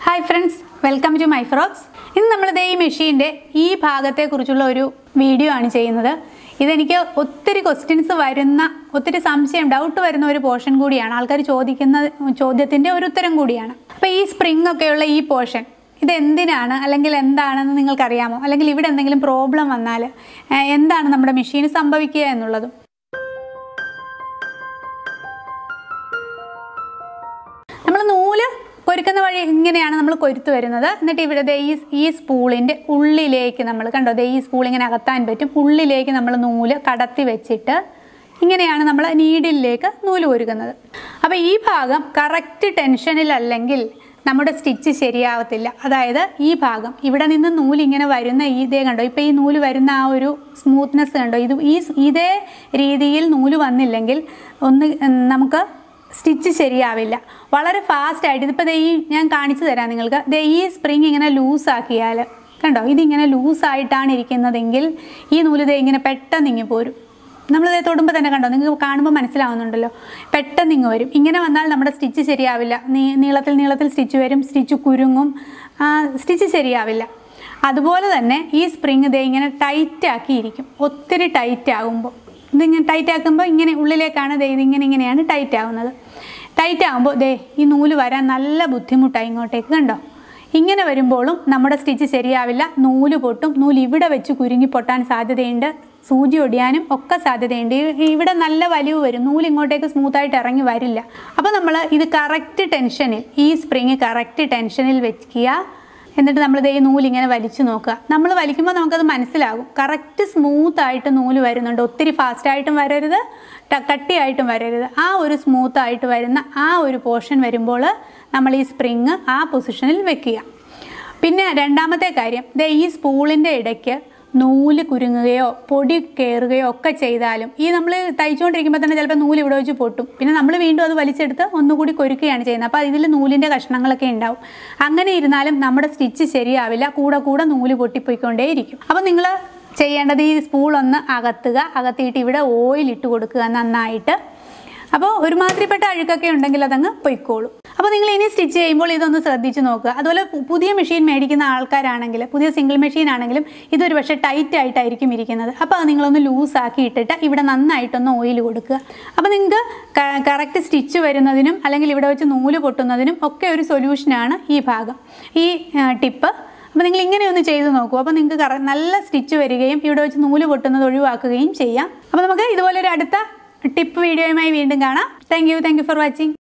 Hi friends, welcome to my frogs. In this machine, this bhagate kuruchulla oru video aanu cheyyunnathu. Idu enikku ottiri questions varunna ottiri samshayam doubt varunna oru portion koodiyana aalkar chodikkunna chodyathinte oru uttaram koodiyana. Appo ee spring okke ulla ee portion ഇത് എന്തിനാണ് അല്ലെങ്കിൽ എന്താണെന്ന് നിങ്ങൾക്ക് അറിയാമോ അല്ലെങ്കിൽ ഇവിടെ എന്തെങ്കിലും problem വന്നാൽ എന്താണ് നമ്മുടെ മെഷീൻ സംഭവിക്കുക എന്നുള്ളത് നമ്മൾ നൂല് കൊരുക്കുന്ന വഴി ഇങ്ങനെയാണ് നമ്മൾ കൊരുത്തു വരുന്നത് എന്നിട്ട് ഇവിടെ ഈ സ്പൂളിന്റെ ഉള്ളിലേക്ക് നമ്മൾ കണ്ടോ ഈ സ്പൂൾ ഇങ്ങനെ അകത്താൻ പറ്റും ഉള്ളിലേക്ക് നമ്മൾ നൂല് കടത്തി വെച്ചിട്ട് ഇങ്ങനെയാണ് നമ്മൾ നീഡിലേക്ക് നൂല് കൊരുക്കുന്നത് അപ്പോൾ ഈ ഭാഗം കറക്റ്റ് ടെൻഷനിൽ അല്ലെങ്കിൽ നമ്മുടെ സ്റ്റിച്ച് ശരിയാവത്തില്ല അതായത് ഈ ഭാഗം ഇവിടെ നിന്ന് നൂല് ഇങ്ങനെ വരുന്ന ഇതേ കണ്ടോ ഇപ്പോൾ ഈ നൂല് വരുന്ന ആ ഒരു സ്മൂത്ത്നെസ് കണ്ടോ ഇതേ രീതിയിൽ നൂല് വന്നില്ലെങ്കിൽ നമുക്ക് സ്റ്റിച്ച് ശരിയാവില്ല വളരെ ഫാസ്റ്റ് ആയിട്ട് ഇതിപ്പോൾ ഈ ഞാൻ കാണിച്ചു തരാം നിങ്ങൾക്ക് ഈ സ്പ്രിങ് ഇങ്ങനെ ലൂസ് ആക്കിയാൽ കണ്ടോ ഇതിങ്ങനെ ലൂസായിട്ടാണ് ഇരിക്കുന്നതെങ്കിൽ ഈ നൂല് ഇങ്ങനെ പെട്ടെന്ന് ഇങ്ങി പോരും നമ്മളിത് തൊടുമ്പോൾ തന്നെ കണ്ടോ നിങ്ങൾക്ക് കാണുമ്പോൾ മനസ്സിലാവുന്നുണ്ടല്ലോ പെട്ടെന്ന് ഇങ്ങ് വരും ഇങ്ങനെ വന്നാൽ നമ്മുടെ സ്റ്റിച്ച് ശരിയാവില്ല നീളത്തിൽ സ്റ്റിച്ച് വരും സ്റ്റിച്ച് കുരുങ്ങും സ്റ്റിച്ച് ശരിയാവില്ല അതുപോലെ തന്നെ ഈ സ്പ്രിങ് ഇങ്ങനെ ടൈറ്റ് ആക്കിയിരിക്കും ഒത്തിരി ടൈറ്റ് ആകുമ്പോൾ ഇതിങ്ങനെ ടൈറ്റ് ആക്കുമ്പോൾ ഇങ്ങനെ ഉള്ളിലേക്കാണ് ഇങ്ങനെയാണ് ടൈറ്റ് ആകുന്നത് ടൈറ്റ് ആകുമ്പോൾ ഈ നൂല് വരാൻ നല്ല ബുദ്ധിമുട്ടായി ഇങ്ങോട്ടേക്ക് കണ്ടോ ഇങ്ങനെ വരുമ്പോഴും നമ്മുടെ സ്റ്റിച്ച് ശരിയാവില്ല നൂല് പൊട്ടും നൂല് ഇവിടെ വെച്ച് കുരുങ്ങി പൊട്ടാൻ സാധ്യതയുണ്ട് സൂചി ഒടിയാനും ഒക്കെ സാധ്യതയുണ്ട് ഇവിടെ നല്ല വലിവ് വരും നൂല് ഇങ്ങോട്ടേക്ക് സ്മൂത്തായിട്ട് ഇറങ്ങി വരില്ല അപ്പോൾ നമ്മൾ ഇത് കറക്റ്റ് ടെൻഷനിൽ ഈ സ്പ്രിങ് കറക്റ്റ് ടെൻഷനിൽ വെക്കുക എന്നിട്ട് നമ്മൾ ഈ നൂല് ഇങ്ങനെ വലിച്ചു നോക്കുക നമ്മൾ വലിക്കുമ്പോൾ നമുക്കത് മനസ്സിലാകും കറക്റ്റ് സ്മൂത്തായിട്ട് നൂല് വരുന്നുണ്ട് ഒത്തിരി ഫാസ്റ്റായിട്ടും വരരുത് കട്ടിയായിട്ടും വരരുത് ആ ഒരു സ്മൂത്തായിട്ട് വരുന്ന ആ ഒരു പോർഷൻ വരുമ്പോൾ നമ്മൾ ഈ സ്പ്രിങ് ആ പൊസിഷനിൽ വെക്കുക പിന്നെ രണ്ടാമത്തെ കാര്യം ഈ സ്പൂളിൻ്റെ ഇടയ്ക്ക് നൂല് കുരുങ്ങുകയോ പൊടി കയറുകയോ ഒക്കെ ചെയ്താലും ഈ നമ്മൾ തയ്ച്ചുകൊണ്ടിരിക്കുമ്പോൾ തന്നെ ചിലപ്പോൾ നൂല് ഇവിടെ വെച്ച് പൊട്ടും പിന്നെ നമ്മൾ വീണ്ടും അത് വലിച്ചെടുത്ത് ഒന്നുകൂടി കൊരുക്കുകയാണ് ചെയ്യുന്നത് അപ്പോൾ ഇതിൽ നൂലിൻ്റെ കഷ്ണങ്ങളൊക്കെ ഉണ്ടാവും അങ്ങനെ ഇരുന്നാലും നമ്മുടെ സ്റ്റിച്ച് ശരിയാവില്ല കൂടെ നൂല് പൊട്ടിപ്പോയിക്കൊണ്ടേയിരിക്കും അപ്പോൾ നിങ്ങൾ ചെയ്യേണ്ടത് ഈ സ്പൂളൊന്ന് അകത്തിയിട്ട് ഇവിടെ ഓയിൽ ഇട്ട് കൊടുക്കുക നന്നായിട്ട് അപ്പോൾ ഒരുമാതിരിപ്പെട്ട അഴുക്കൊക്കെ ഉണ്ടെങ്കിൽ അതങ്ങ് പൊയ്ക്കോളും അപ്പോൾ നിങ്ങൾ ഇനി സ്റ്റിച്ച് ചെയ്യുമ്പോൾ ഇതൊന്ന് ശ്രദ്ധിച്ച് നോക്കുക അതുപോലെ പുതിയ മെഷീൻ മേടിക്കുന്ന ആൾക്കാരാണെങ്കിൽ പുതിയ സിംഗിൾ മെഷീൻ ആണെങ്കിലും ഇതൊരു പക്ഷേ ടൈറ്റ് ആയിട്ടായിരിക്കും ഇരിക്കുന്നത് അപ്പോൾ അത് നിങ്ങളൊന്ന് ലൂസാക്കി ഇട്ടിട്ട് ഇവിടെ നന്നായിട്ടൊന്ന് ഓയിൽ കൊടുക്കുക അപ്പോൾ നിങ്ങൾക്ക് കറക്റ്റ് സ്റ്റിച്ച് വരുന്നതിനും അല്ലെങ്കിൽ ഇവിടെ വെച്ച് നൂല് പൊട്ടുന്നതിനും ഒക്കെ ഒരു സൊല്യൂഷനാണ് ഈ ഭാഗം ഈ ടിപ്പ് അപ്പോൾ നിങ്ങൾ ഇങ്ങനെയൊന്ന് ചെയ്ത് നോക്കൂ അപ്പോൾ നിങ്ങൾക്ക് നല്ല സ്റ്റിച്ച് വരികയും ഇവിടെ വെച്ച് നൂല് പൊട്ടുന്നത് ഒഴിവാക്കുകയും ചെയ്യാം അപ്പോൾ നമുക്ക് ഇതുപോലെ ഒരു അടുത്ത ടിപ്പ് വീഡിയോയുമായി വീണ്ടും കാണാം താങ്ക് യു ഫോർ വാച്ചിങ്